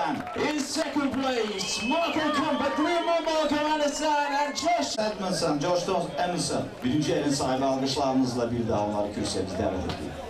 In second place, Michael Comfort, Greenwood Malcolm Anderson and Josh Edmondson, Josh Emerson. Birinci yerin sahibi alkışlarınızla bir daha onları kürsüye davet ediyor.